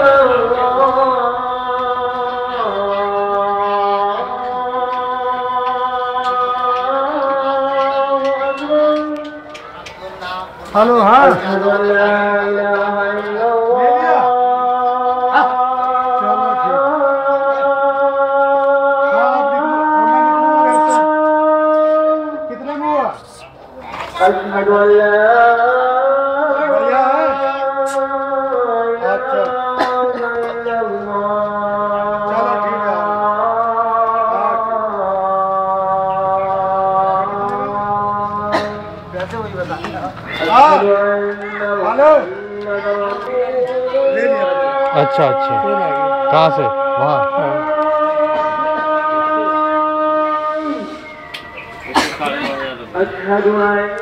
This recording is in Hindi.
हेलो हाँ कितने में हुआ? बढ़िया है। अच्छा चलो ठीक है। वैसे वही बता। हेलो ले लिया। अच्छा अच्छा कहाँ से? वहाँ